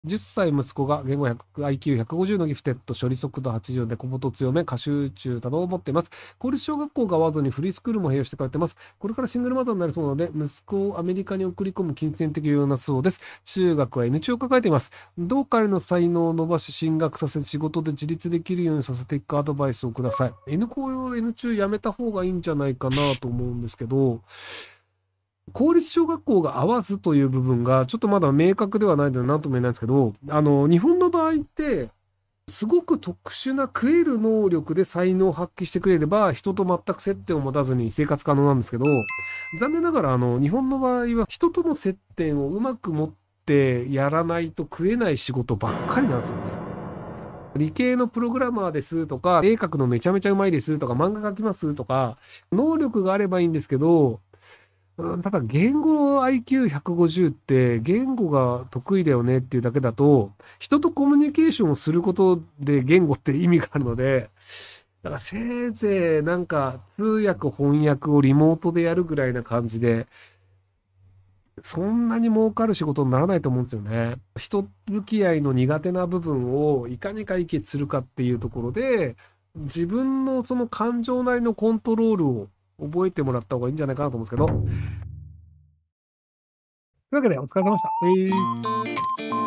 10歳息子が言語100、IQ150 のギフテッド、処理速度80で小言強め、過集中などを持っています。公立小学校が合わずにフリースクールも併用して通っています。これからシングルマザーになるそうなので、息子をアメリカに送り込む金銭的要なそうです。中学は N 中を抱えています。どう彼の才能を伸ばし、進学させ、仕事で自立できるようにさせていくアドバイスをください。N 校、N 中やめた方がいいんじゃないかなと思うんですけど、公立小学校が合わずという部分が、ちょっとまだ明確ではないので何とも言えないんですけど、日本の場合って、すごく特殊な食える能力で才能を発揮してくれれば、人と全く接点を持たずに生活可能なんですけど、残念ながら、日本の場合は人との接点をうまく持ってやらないと食えない仕事ばっかりなんですよね。理系のプログラマーですとか、絵描くのめちゃめちゃうまいですとか、漫画描きますとか、能力があればいいんですけど、ただ言語 IQ150 って言語が得意だよねっていうだけだと、人とコミュニケーションをすることで言語って意味があるので、だからせいぜいなんか通訳翻訳をリモートでやるぐらいな感じで、そんなに儲かる仕事にならないと思うんですよね。人付き合いの苦手な部分をいかに解決するかっていうところで、自分のその感情なりのコントロールを覚えてもらった方がいいんじゃないかなと思うんですけど。というわけでお疲れ様でした。